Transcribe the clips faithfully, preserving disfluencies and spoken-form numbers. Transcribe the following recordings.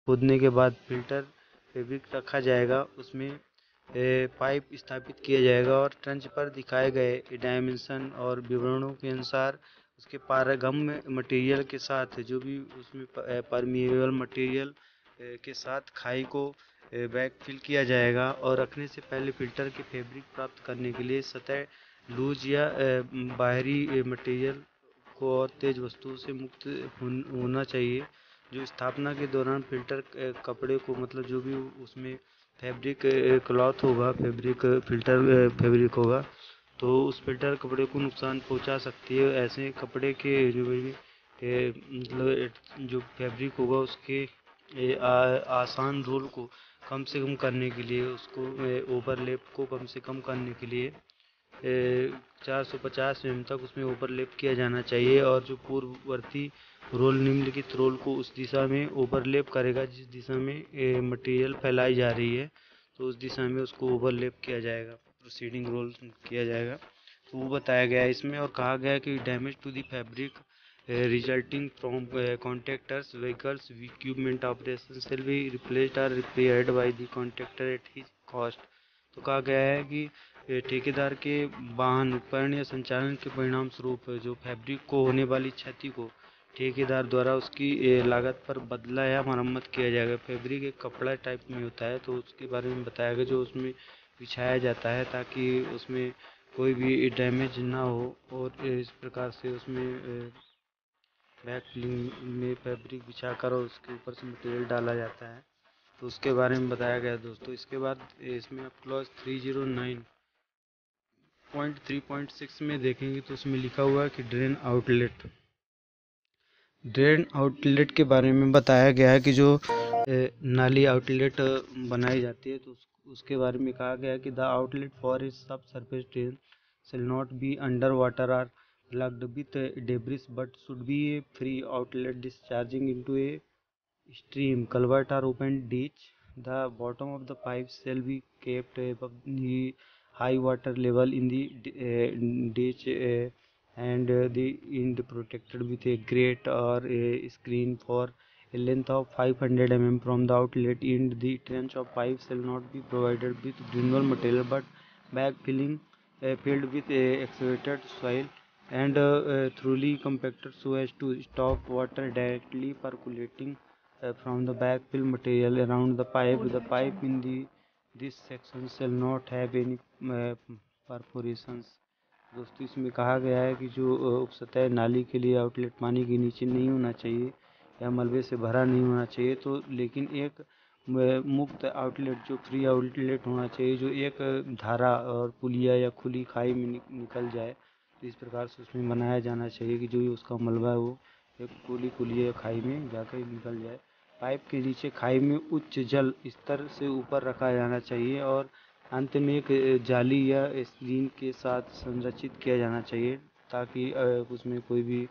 खोदने के बाद फिल्टर फैब्रिक रखा जाएगा, उसमें ए, पाइप स्थापित किया जाएगा और ट्रंच पर दिखाए गए डायमेंशन और विवरणों के अनुसार उसके पारगम्य मटेरियल के साथ जो भी उसमें परमिएबल मटेरियल के साथ खाई को बैक फिल किया जाएगा। और रखने से पहले फिल्टर के फैब्रिक प्राप्त करने के लिए सतह लूज या अ, बाहरी मटेरियल को और तेज वस्तुओं से मुक्त होना चाहिए। जो स्थापना के दौरान फिल्टर कपड़े को मतलब जो भी उसमें फैब्रिक क्लॉथ होगा, फैब्रिक फिल्टर फैब्रिक होगा, तो उस फिल्टर कपड़े को नुकसान पहुंचा सकती है। ऐसे कपड़े के जो भी मतलब जो फैब्रिक होगा उसके ए, आ, आसान रोल को कम से कम करने के लिए, उसको ओवरलैप को कम से कम करने के लिए चार सौ पचास एम तक उसमें ओवरलैप किया जाना चाहिए। और जो पूर्ववर्ती रोल निम्नलिखित रोल को उस दिशा में ओवरलैप करेगा जिस दिशा में मटेरियल फैलाई जा रही है, तो उस दिशा में उसको ओवरलैप किया जाएगा, प्रोसीडिंग रोल किया जाएगा। तो वो बताया गया है इसमें। और कहा गया है कि damage to the fabric resulting from contractors vehicles equipment operation shall be replaced और repaired by the contractor at his cost. तो कहा गया है कि ठेकेदार के वाहन उपकरण या संचालन के परिणाम स्वरूप जो फैब्रिक को होने वाली क्षति को ठेकेदार द्वारा उसकी लागत पर बदला या मरम्मत किया जाएगा। फैब्रिक एक कपड़ा टाइप में होता है, तो उसके बारे में बताया गया जो उसमें बिछाया जाता है ताकि उसमें कोई भी डैमेज ना हो। और इस प्रकार से उसमें बैक फिलिंग में फैब्रिक बिछाकर और उसके ऊपर से मटेरियल डाला जाता है, तो उसके बारे में बताया गया दोस्तों। इसके बाद इसमें आप clause three zero nine point three point six में देखेंगे तो उसमें लिखा हुआ है कि ड्रेन आउटलेट ड्रेन आउटलेट के बारे में बताया गया है कि जो नाली आउटलेट बनाई जाती है, तो उस, उसके बारे में कहा गया है कि the outlet for is sub surface drain shall not be under water or plugged with debris but should be a free outlet discharging into a stream, culvert or open ditch. The bottom of the pipe shall be kept above the high water level in the uh, ditch uh, and uh, the end protected with a grate or a screen for a length of five hundred millimeters from the outlet end. The trench of pipe shall not be provided with granular material but bag filling uh, filled with a excavated soil and uh, uh, thoroughly compacted so as to stop water directly percolating uh, from the backfill material around the pipe. The pipe in the this section shall not have any uh, perforations. दोस्तों इसमें कहा गया है कि जो उपसतह नाली के लिए आउटलेट पानी के नीचे नहीं होना चाहिए या मलबे से भरा नहीं होना चाहिए, तो लेकिन एक मुक्त आउटलेट जो फ्री आउटलेट होना चाहिए जो एक धारा और पुलिया या खुली खाई में निकल जाए, तो इस प्रकार से उसमें बनाया जाना चाहिए कि जो उसका मलबा है वो एक खुली पुलिया या खाई में जाकर निकल जाए। पाइप के नीचे खाई में उच्च जल स्तर से ऊपर रखा जाना चाहिए और अंत में एक जाली या स्क्रीन के साथ संरचित किया जाना चाहिए ताकि उसमें कोई भी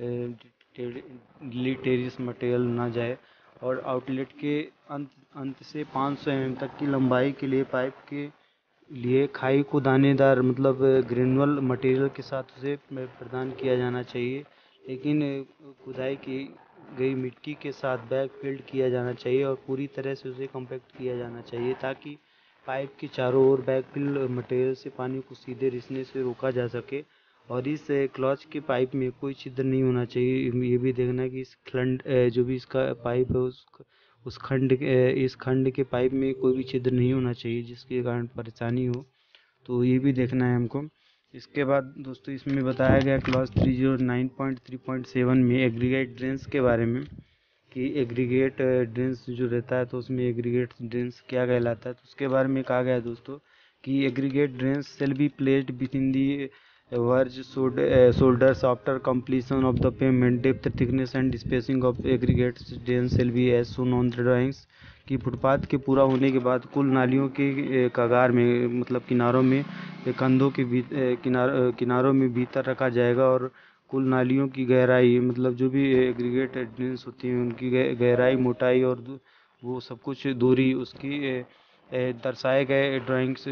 डिलीटेरियस मटेरियल ना जाए। और आउटलेट के अंत अंत से पाँच सौ एम एम तक की लंबाई के लिए पाइप के लिए खाई को दानेदार मतलब ग्रेनुअल मटेरियल के साथ उसे प्रदान किया जाना चाहिए, लेकिन खुदाई की गई मिट्टी के साथ बैक फिल्ड किया जाना चाहिए और पूरी तरह से उसे कम्पैक्ट किया जाना चाहिए ताकि पाइप के चारों ओर बैक फिल मटेरियल से पानी को सीधे रिसने से रोका जा सके। और इस क्लॉच के पाइप में कोई छिद्र नहीं होना चाहिए। ये भी देखना कि इस खंड जो भी इसका पाइप है उस उस खंड इस खंड के पाइप में कोई भी छिद्र नहीं होना चाहिए जिसके कारण परेशानी हो, तो ये भी देखना है हमको। इसके बाद दोस्तों इसमें बताया गया clause three zero nine point three point seven में एग्रीगेट ड्रेन्स के बारे में कि एग्रीगेट ड्रेन्स जो रहता है तो उसमें एग्रीगेट ड्रेन्स क्या कहलाता है, तो उसके बारे में कहा गया है दोस्तों कि aggregate drains shall be placed within the verge shoulders after completion of the pavement. Depth, thickness and spacing of aggregate drains shall be as shown on the drawings. कि फुटपाथ के पूरा होने के बाद कुल नालियों के कगार में मतलब किनारों में कंधों के किनार किनारों में भीतर रखा जाएगा और कुल नालियों की गहराई मतलब जो भी एग्रीगेट ड्रेन्स होती हैं उनकी गहराई, मोटाई और वो सब कुछ दूरी उसकी दर्शाए गए ड्राइंग्स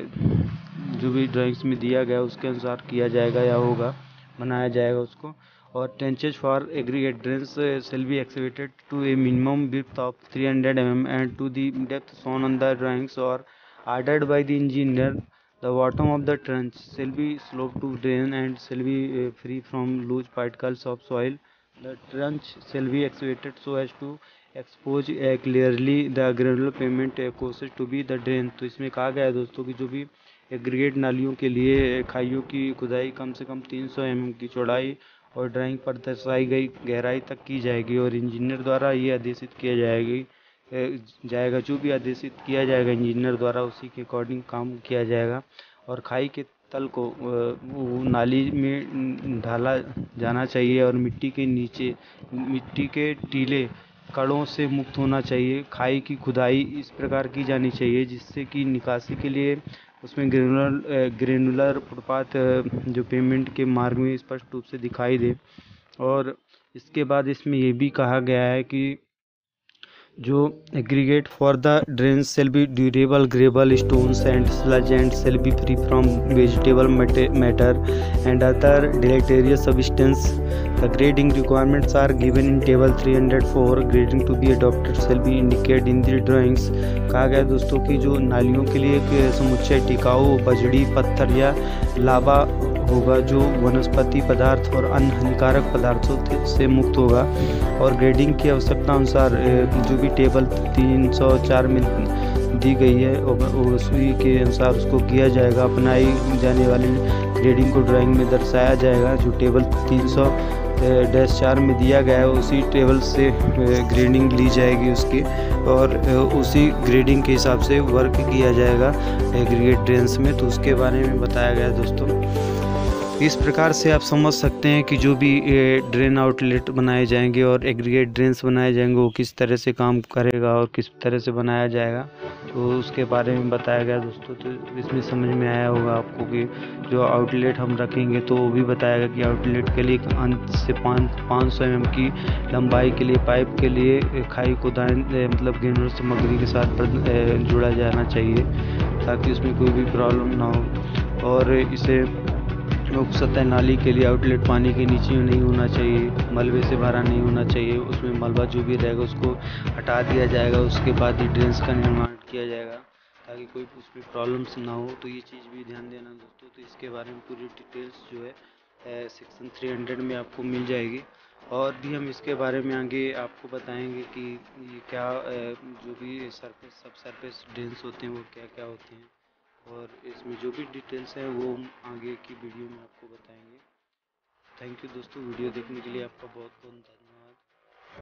जो भी ड्राइंग्स में दिया गया उसके अनुसार किया जाएगा या होगा बनाया जाएगा उसको। और trenches for aggregate drains uh, shall be excavated to a minimum width of three hundred millimeters and to the depth shown on the drawings or ordered by the engineer. The bottom of the trench shall be sloped to drain and shall be uh, free from loose particles of soil. The trench shall be excavated so as to expose uh, clearly the granular pavement uh, caused to be the drain. तो इसमें कहा गया है दोस्तों कि जो भी aggregate नालियों के लिए खाइयों की खुदाई कम से कम तीन सौ एम एम की चौड़ाई और ड्राइंग पर दर्शाई गई गहराई तक की जाएगी और इंजीनियर द्वारा ये आदेशित किया जाएगी जाएगा जो भी आदेशित किया जाएगा इंजीनियर द्वारा उसी के अकॉर्डिंग काम किया जाएगा। और खाई के तल को नाली में ढाला जाना चाहिए और मिट्टी के नीचे मिट्टी के टीले कड़ों से मुक्त होना चाहिए। खाई की खुदाई इस प्रकार की जानी चाहिए जिससे कि निकासी के लिए उसमें ग्रेनुलर ग्रेनुलर फुटपाथ जो पेमेंट के मार्ग में स्पष्ट रूप से दिखाई दे। और इसके बाद इसमें ये भी कहा गया है कि जो aggregate for the drains shall be durable gravel stones and sludge and shall be free from vegetable matter and other deleterious substance. The grading requirements are given in table three hundred four. Grading to be adopted shall be indicated in the drawings. कहा गया दोस्तों कि जो नालियों के लिए एक समुच्चय टिकाऊ बजड़ी पत्थर या लावा होगा जो वनस्पति पदार्थ और अन्य हानिकारक पदार्थों से मुक्त होगा। और ग्रेडिंग की आवश्यकता अनुसार जो भी टेबल तीन सौ चार में दी गई है उसी के अनुसार उसको किया जाएगा। अपनाई जाने वाली ग्रेडिंग को ड्राइंग में दर्शाया जाएगा। जो टेबल तीन सौ डैश चार में दिया गया है उसी टेबल से ग्रेडिंग ली जाएगी उसकी और उसी ग्रेडिंग के हिसाब से वर्क किया जाएगा एग्रीगेट ड्रेन्स में। तो उसके बारे में बताया गया दोस्तों। इस प्रकार से आप समझ सकते हैं कि जो भी ड्रेन आउटलेट बनाए जाएंगे और एग्रीगेट ड्रेन्स बनाए जाएंगे वो किस तरह से काम करेगा और किस तरह से बनाया जाएगा तो उसके बारे में बताया गया दोस्तों। तो इसमें समझ में आया होगा आपको कि जो आउटलेट हम रखेंगे तो वो भी बताएगा कि आउटलेट के लिए अंत से पाँच पाँच सौ एम एम की लंबाई के लिए पाइप के लिए खाई को दाएं मतलब ग्रेनुलर सामग्री के साथ जुड़ा जाना चाहिए ताकि उसमें कोई भी प्रॉब्लम ना हो। और इसे उप सतह नाली के लिए आउटलेट पानी के नीचे नहीं होना चाहिए, मलबे से भरा नहीं होना चाहिए। उसमें मलबा जो भी रहेगा उसको हटा दिया जाएगा। उसके बाद ही ड्रेन्स का निर्माण किया जाएगा ताकि कोई उसमें प्रॉब्लम्स ना हो। तो ये चीज़ भी ध्यान देना दोस्तों। तो इसके बारे में पूरी डिटेल्स जो है सेक्शन थ्री हंड्रेड में आपको मिल जाएगी। और भी हम इसके बारे में आगे आपको बताएंगे कि ये क्या जो भी सरफेस सब सरफेस ड्रेन्स होते हैं वो क्या क्या होते हैं और इसमें जो भी डिटेल्स हैं वो हम आगे की वीडियो में आपको बताएंगे। थैंक यू दोस्तों, वीडियो देखने के लिए आपका बहुत बहुत धन्यवाद।